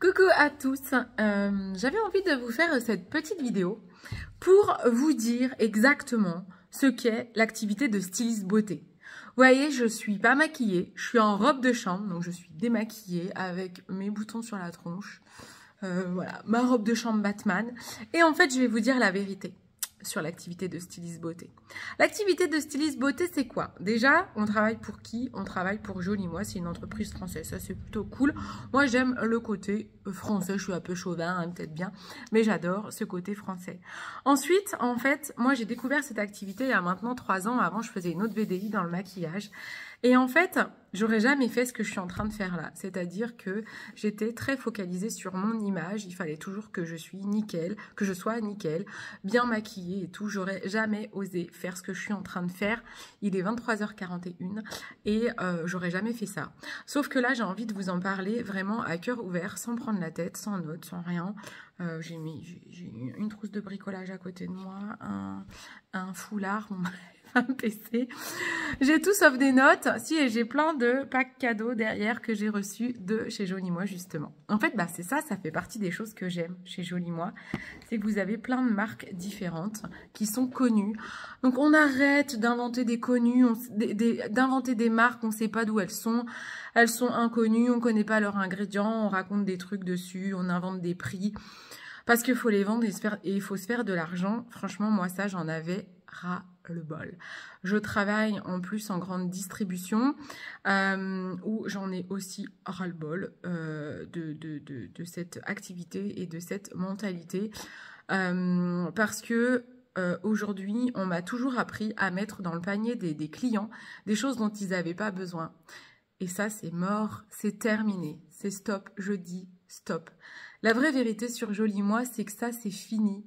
Coucou à tous, j'avais envie de vous faire cette petite vidéo pour vous dire exactement ce qu'est l'activité de styliste beauté. Vous voyez, je suis pas maquillée, je suis en robe de chambre, donc je suis démaquillée avec mes boutons sur la tronche. Voilà, ma robe de chambre Batman. Et en fait, je vais vous dire la vérité sur l'activité de styliste beauté. L'activité de styliste beauté, c'est quoi? Déjà, on travaille pour qui? On travaille pour Jolie Moi, c'est une entreprise française, ça c'est plutôt cool. Moi, j'aime le côté français, je suis un peu chauvin, hein, peut-être bien, mais j'adore ce côté français. Ensuite, en fait, moi j'ai découvert cette activité il y a maintenant 3 ans. Avant, je faisais une autre VDI dans le maquillage. Et en fait, j'aurais jamais fait ce que je suis en train de faire là. C'est-à-dire que j'étais très focalisée sur mon image. Il fallait toujours que je sois nickel, bien maquillée et tout. J'aurais jamais osé faire ce que je suis en train de faire. Il est 23h41 et j'aurais jamais fait ça. Sauf que là, j'ai envie de vous en parler vraiment à cœur ouvert, sans prendre la tête, sans notes, sans rien. J'ai une trousse de bricolage à côté de moi, un foulard, un PC. J'ai tout sauf des notes. Si, et j'ai plein de packs cadeaux derrière que j'ai reçus de chez Jolie Moi, justement. En fait, bah, c'est ça fait partie des choses que j'aime chez Jolie Moi. C'est que vous avez plein de marques différentes qui sont connues. Donc, on arrête d'inventer des connus, d'inventer des marques, on ne sait pas d'où elles sont. Elles sont inconnues, on ne connaît pas leurs ingrédients, on raconte des trucs dessus, on invente des prix. Parce qu'il faut les vendre et il faut se faire de l'argent. Franchement, moi, ça, j'en avais ras le bol. Je travaille en plus en grande distribution où j'en ai aussi ras le bol de cette activité et de cette mentalité parce que aujourd'hui, on m'a toujours appris à mettre dans le panier des clients des choses dont ils n'avaient pas besoin. Et ça, c'est mort, c'est terminé, c'est stop, je dis stop. La vraie vérité sur Jolie Moi, c'est que ça, c'est fini.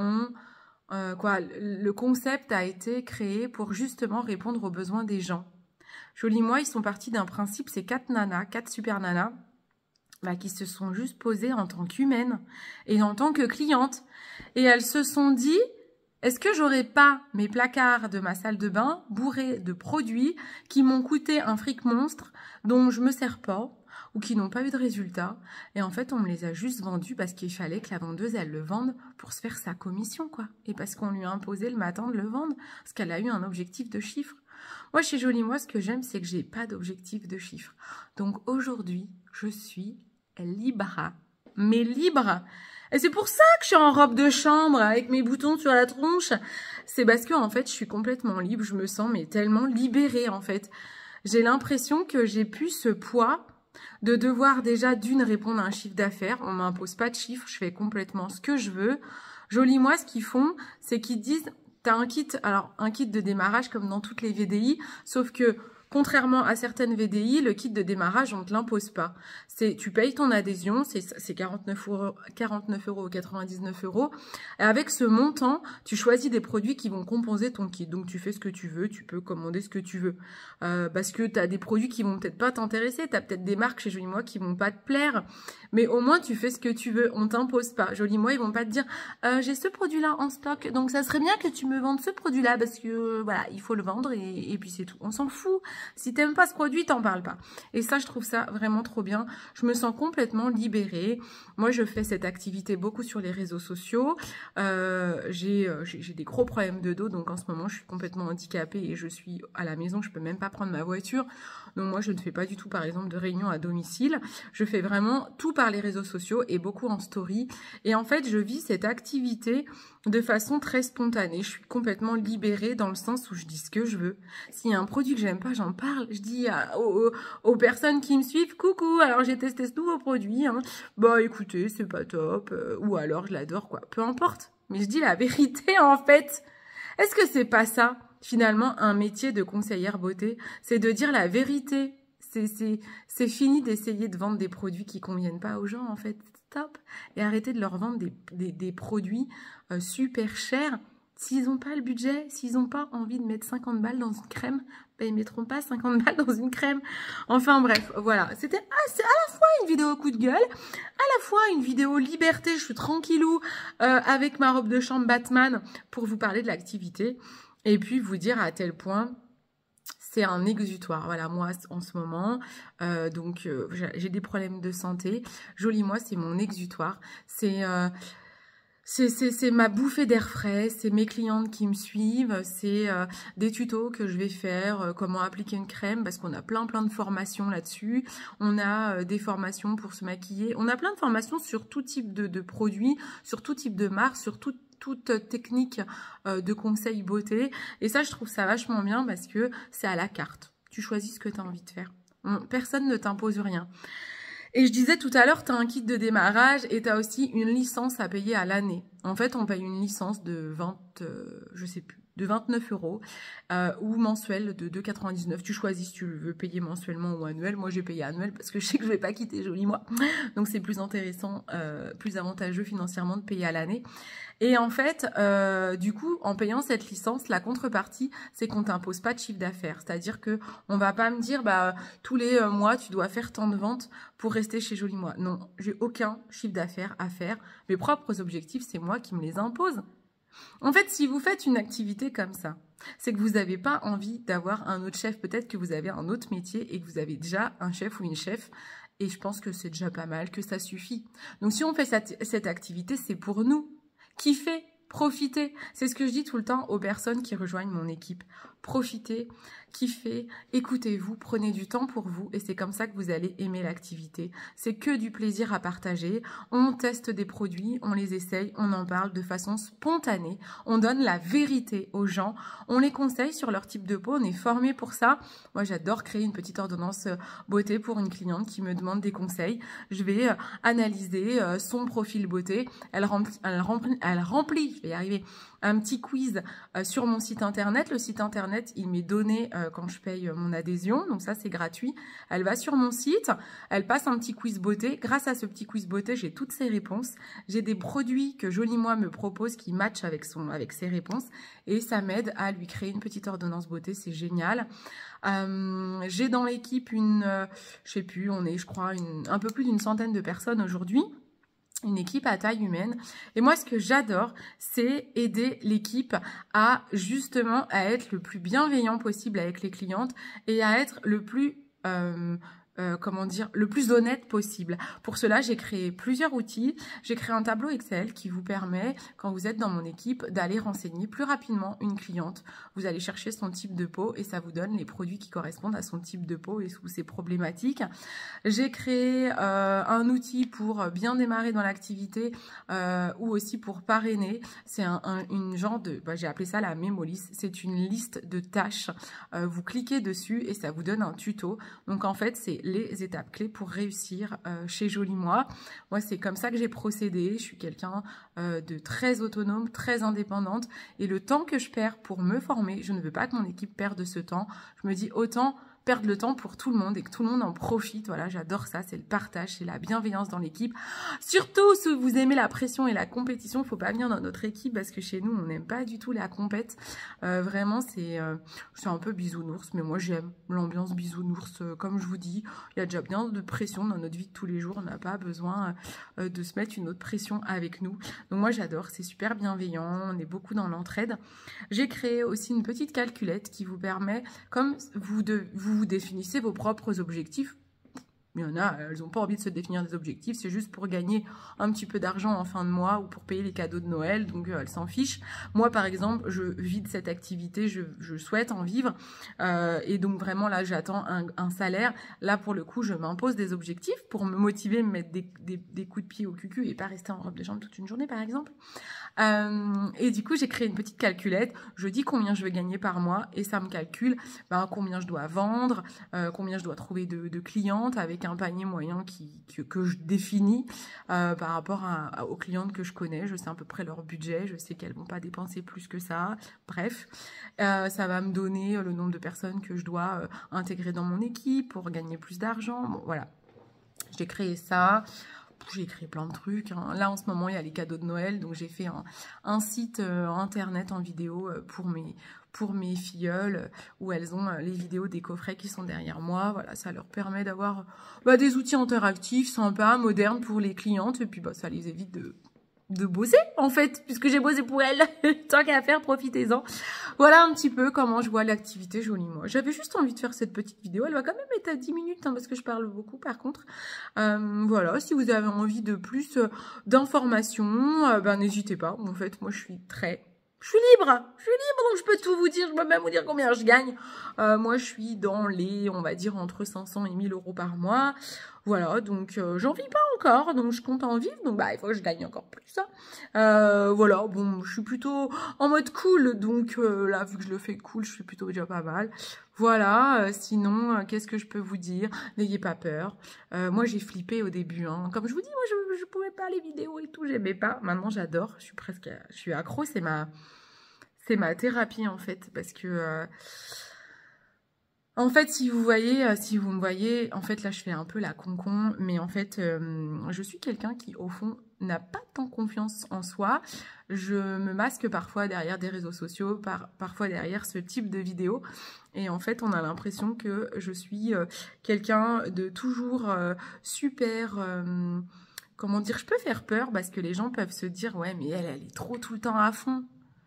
Le concept a été créé pour justement répondre aux besoins des gens. Jolie Moi, ils sont partis d'un principe, c'est 4 super nanas, qui se sont juste posées en tant qu'humaines et en tant que clientes. Et elles se sont dit, est-ce que j'aurais pas mes placards de ma salle de bain bourrés de produits qui m'ont coûté un fric monstre, dont je me sers pas, ou qui n'ont pas eu de résultat, et en fait on me les a juste vendus parce qu'il fallait que la vendeuse elle le vende pour se faire sa commission quoi, et parce qu'on lui a imposé le matin de le vendre, parce qu'elle a eu un objectif de chiffre. Moi chez Jolie Moi, ce que j'aime c'est que j'ai pas d'objectif de chiffre, donc aujourd'hui je suis libre, mais libre. Et c'est pour ça que je suis en robe de chambre avec mes boutons sur la tronche, c'est parce que en fait je suis complètement libre, je me sens mais tellement libérée en fait. J'ai l'impression que j'ai plus ce poids de devoir déjà d'une répondre à un chiffre d'affaires. On m'impose pas de chiffre, je fais complètement ce que je veux. Jolie Moi, ce qu'ils font, c'est qu'ils disent, tu as un kit, alors un kit de démarrage comme dans toutes les VDI, sauf que contrairement à certaines VDI, le kit de démarrage, on ne te l'impose pas. Tu payes ton adhésion, c'est 49 euros ou 99 euros. Et avec ce montant, tu choisis des produits qui vont composer ton kit. Donc, tu fais ce que tu veux, tu peux commander ce que tu veux. Parce que tu as des produits qui vont peut-être pas t'intéresser. Tu as peut-être des marques chez Jolie Moi qui vont pas te plaire. Mais au moins, tu fais ce que tu veux. On t'impose pas. Jolie Moi, ils vont pas te dire j'ai ce produit-là en stock. Donc, ça serait bien que tu me vendes ce produit-là parce que voilà, il faut le vendre et puis c'est tout. On s'en fout. Si t'aimes pas ce produit, t'en parles pas. Et ça, je trouve ça vraiment trop bien. Je me sens complètement libérée. Moi, je fais cette activité beaucoup sur les réseaux sociaux. J'ai des gros problèmes de dos, donc en ce moment, je suis complètement handicapée et je suis à la maison. Je peux même pas prendre ma voiture. Donc moi, je ne fais pas du tout, par exemple, de réunion à domicile. Je fais vraiment tout par les réseaux sociaux et beaucoup en story. Et en fait, je vis cette activité de façon très spontanée. Je suis complètement libérée dans le sens où je dis ce que je veux. S'il y a un produit que j'aime pas, j'en parle. Je dis aux personnes qui me suivent, coucou, alors j'ai testé ce nouveau produit. Hein. Bah écoutez, c'est pas top. Ou alors je l'adore, quoi. Peu importe. Mais je dis la vérité, en fait. Est-ce que c'est pas ça, finalement, un métier de conseillère beauté? C'est de dire la vérité. C'est fini d'essayer de vendre des produits qui conviennent pas aux gens, en fait. Stop. Et arrêtez de leur vendre des produits super chers. S'ils n'ont pas le budget, s'ils n'ont pas envie de mettre 50 balles dans une crème, ben ils ne mettront pas 50 balles dans une crème. Enfin bref, voilà. C'était à la fois une vidéo coup de gueule, à la fois une vidéo liberté, je suis tranquillou avec ma robe de chambre Batman pour vous parler de l'activité. Et puis vous dire à tel point... c'est un exutoire. Voilà, moi, en ce moment, j'ai des problèmes de santé. Joli Moi, c'est mon exutoire. C'est ma bouffée d'air frais, c'est mes clientes qui me suivent, c'est des tutos que je vais faire, comment appliquer une crème, parce qu'on a plein de formations là-dessus. On a des formations pour se maquiller. On a plein de formations sur tout type de produits, sur tout type de marque, sur toute technique de conseil beauté. Et ça, je trouve ça vachement bien parce que c'est à la carte. Tu choisis ce que tu as envie de faire. Personne ne t'impose rien. Et je disais tout à l'heure, tu as un kit de démarrage et tu as aussi une licence à payer à l'année. En fait, on paye une licence de 29 € ou mensuelle de 2,99 €. Tu choisis si tu veux payer mensuellement ou annuel. Moi, j'ai payé annuel parce que je sais que je vais pas quitter Joli Moi. Donc, c'est plus intéressant, plus avantageux financièrement de payer à l'année. Et en fait, du coup, en payant cette licence, la contrepartie, c'est qu'on t'impose pas de chiffre d'affaires. C'est-à-dire que on va pas me dire, tous les mois, tu dois faire tant de ventes pour rester chez Joli Moi. Non, j'ai aucun chiffre d'affaires à faire. Mes propres objectifs, c'est moi qui me les impose. En fait, si vous faites une activité comme ça, c'est que vous n'avez pas envie d'avoir un autre chef. Peut-être que vous avez un autre métier et que vous avez déjà un chef ou une chef. Et je pense que c'est déjà pas mal, que ça suffit. Donc, si on fait cette activité, c'est pour nous. Kiffez, profitez. C'est ce que je dis tout le temps aux personnes qui rejoignent mon équipe. Profitez, kiffez, écoutez-vous, prenez du temps pour vous et c'est comme ça que vous allez aimer l'activité. C'est que du plaisir à partager. On teste des produits, on les essaye, on en parle de façon spontanée. On donne la vérité aux gens. On les conseille sur leur type de peau. On est formé pour ça. Moi, j'adore créer une petite ordonnance beauté pour une cliente qui me demande des conseils. Je vais analyser son profil beauté. Elle remplit, je vais y arriver, un petit quiz sur mon site internet. Le site internet, il m'est donné quand je paye mon adhésion. Donc ça, c'est gratuit. Elle va sur mon site, elle passe un petit quiz beauté. Grâce à ce petit quiz beauté, j'ai toutes ses réponses. J'ai des produits que Joli Moi me propose qui matchent avec ses réponses. Et ça m'aide à lui créer une petite ordonnance beauté. C'est génial. J'ai dans l'équipe je sais plus, on est, je crois, un peu plus d'une centaine de personnes aujourd'hui. Une équipe à taille humaine. Et moi, ce que j'adore, c'est aider l'équipe à justement à être le plus bienveillant possible avec les clientes et à être le plus le plus honnête possible. Pour cela, j'ai créé plusieurs outils. J'ai créé un tableau Excel qui vous permet, quand vous êtes dans mon équipe, d'aller renseigner plus rapidement une cliente. Vous allez chercher son type de peau et ça vous donne les produits qui correspondent à son type de peau et sous ses problématiques. J'ai créé un outil pour bien démarrer dans l'activité ou aussi pour parrainer. C'est une genre de, j'ai appelé ça la mémoliste. C'est une liste de tâches. Vous cliquez dessus et ça vous donne un tuto. Donc en fait, c'est les étapes clés pour réussir chez Joli Moi. Moi, c'est comme ça que j'ai procédé. Je suis quelqu'un de très autonome, très indépendante. Et le temps que je perds pour me former, je ne veux pas que mon équipe perde ce temps. Je me dis autant perdre le temps pour tout le monde et que tout le monde en profite. Voilà, j'adore ça, c'est le partage, c'est la bienveillance dans l'équipe. Surtout si vous aimez la pression et la compétition, il ne faut pas venir dans notre équipe parce que chez nous, on n'aime pas du tout la compète. Vraiment, c'est un peu bisounours, mais moi j'aime l'ambiance bisounours. Comme je vous dis, il y a déjà bien de pression dans notre vie de tous les jours. On n'a pas besoin de se mettre une autre pression avec nous. Donc moi j'adore, c'est super bienveillant, on est beaucoup dans l'entraide. J'ai créé aussi une petite calculette qui vous permet, comme vous définissez vos propres objectifs. Il y en a, elles n'ont pas envie de se définir des objectifs, c'est juste pour gagner un petit peu d'argent en fin de mois ou pour payer les cadeaux de Noël, donc elles s'en fichent. Moi, par exemple, je vis de cette activité, je souhaite en vivre, et donc vraiment là, j'attends un salaire. Là, pour le coup, je m'impose des objectifs pour me motiver, me mettre des coups de pied au cul et pas rester en robe de chambre toute une journée, par exemple. Et du coup, j'ai créé une petite calculette. Je dis combien je veux gagner par mois et ça me calcule combien je dois vendre, combien je dois trouver de clientes avec un panier moyen que je définis par rapport aux clientes que je connais. Je sais à peu près leur budget, je sais qu'elles vont pas dépenser plus que ça. Bref, ça va me donner le nombre de personnes que je dois intégrer dans mon équipe pour gagner plus d'argent. Bon, voilà, j'ai créé ça. J'ai créé plein de trucs. Là, en ce moment, il y a les cadeaux de Noël. Donc, j'ai fait un site internet en vidéo pour mes filleules où elles ont les vidéos des coffrets qui sont derrière moi. Voilà, ça leur permet d'avoir des outils interactifs, sympas, modernes pour les clientes. Et puis, ça les évite bosser en fait, puisque j'ai bossé pour elle. Tant qu'à faire, profitez-en. Voilà un petit peu comment je vois l'activité Joli Moi. J'avais juste envie de faire cette petite vidéo. Elle va quand même être à 10 minutes hein, parce que je parle beaucoup par contre. Voilà, si vous avez envie de plus d'informations, ben n'hésitez pas. En fait, moi je suis libre, donc je peux tout vous dire, je peux même vous dire combien je gagne. Moi, je suis dans les, on va dire, entre 500 et 1000 euros par mois. Voilà, donc j'en vis pas encore, donc je compte en vivre, donc bah il faut que je gagne encore plus. Voilà, bon, je suis plutôt en mode cool, donc là, vu que je le fais cool, je suis plutôt déjà pas mal. Voilà, sinon, qu'est-ce que je peux vous dire? N'ayez pas peur. Moi, j'ai flippé au début, hein. Comme je vous dis, moi, je pouvais pas les vidéos et tout, j'aimais pas. Maintenant, j'adore, je suis accro, c'est ma thérapie, en fait, parce que... En fait, si vous me voyez, en fait, là, je fais un peu la concon, mais en fait, je suis quelqu'un qui, au fond, n'a pas tant confiance en soi. Je me masque parfois derrière des réseaux sociaux, parfois derrière ce type de vidéos. Et en fait, on a l'impression que je suis quelqu'un de toujours super... comment dire, je peux faire peur parce que les gens peuvent se dire « Ouais, mais elle est trop tout le temps à fond ».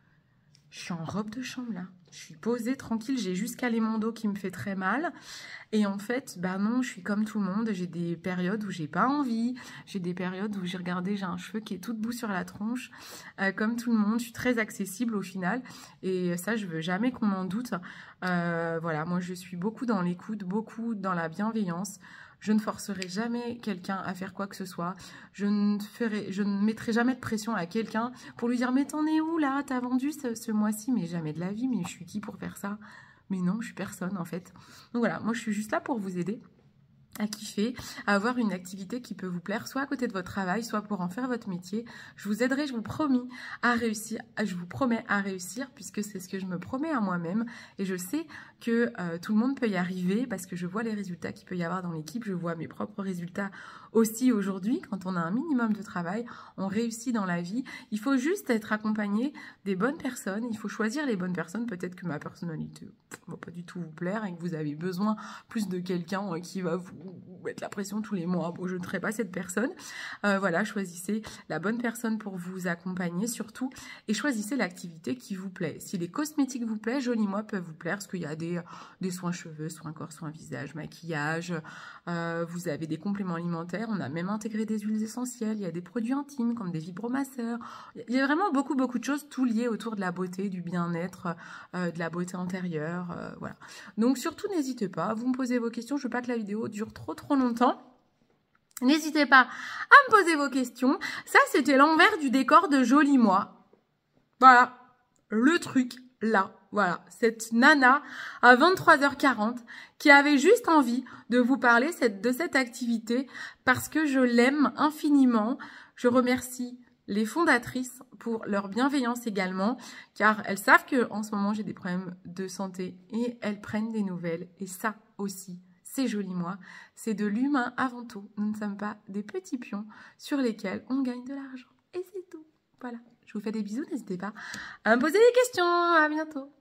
Je suis en robe de chambre, là. Je suis posée, tranquille. J'ai juste calé mon dos qui me fait très mal. Et en fait, bah non, je suis comme tout le monde. J'ai des périodes où j'ai pas envie. J'ai des périodes où j'ai un cheveu qui est tout debout sur la tronche. Comme tout le monde, je suis très accessible au final. Et ça, je veux jamais qu'on m'en doute. Voilà, moi, je suis beaucoup dans l'écoute, beaucoup dans la bienveillance. Je ne forcerai jamais quelqu'un à faire quoi que ce soit. Je ne mettrai jamais de pression à quelqu'un pour lui dire « Mais t'en es où là? T'as vendu ce mois-ci ?» Mais jamais de la vie, mais je suis qui pour faire ça? Mais non, je suis personne en fait. Donc voilà, moi je suis juste là pour vous aider à kiffer, à avoir une activité qui peut vous plaire, soit à côté de votre travail, soit pour en faire votre métier. Je vous aiderai, je vous promets à réussir, puisque c'est ce que je me promets à moi-même. Et je sais que tout le monde peut y arriver parce que je vois les résultats qu'il peut y avoir dans l'équipe, je vois mes propres résultats aussi aujourd'hui. Quand on a un minimum de travail, on réussit dans la vie. Il faut juste être accompagné des bonnes personnes, il faut choisir les bonnes personnes. Peut-être que ma personnalité ne va pas du tout vous plaire et que vous avez besoin plus de quelqu'un qui va vous mettre la pression tous les mois. Bon, je ne serai pas cette personne. Voilà, choisissez la bonne personne pour vous accompagner surtout et choisissez l'activité qui vous plaît. Si les cosmétiques vous plaisent, Joli Moi peuvent vous plaire parce qu'il y a des soins cheveux, soins corps, soins visage, maquillage. Vous avez des compléments alimentaires. On a même intégré des huiles essentielles. Il y a des produits intimes comme des vibromasseurs. Il y a vraiment beaucoup de choses, tout lié autour de la beauté, du bien-être, de la beauté intérieure. Voilà. Donc surtout, n'hésitez pas. Vous me posez vos questions. Je veux pas que la vidéo dure trop longtemps. N'hésitez pas à me poser vos questions. Ça, c'était l'envers du décor de Joli Moi. Voilà, le truc là. Voilà, cette nana à 23h40 qui avait juste envie de vous parler de cette activité parce que je l'aime infiniment. Je remercie les fondatrices pour leur bienveillance également, car elles savent que en ce moment j'ai des problèmes de santé et elles prennent des nouvelles. Et ça aussi, c'est Joli Moi, c'est de l'humain avant tout. Nous ne sommes pas des petits pions sur lesquels on gagne de l'argent. Et c'est tout. Voilà, je vous fais des bisous, n'hésitez pas à me poser des questions. À bientôt.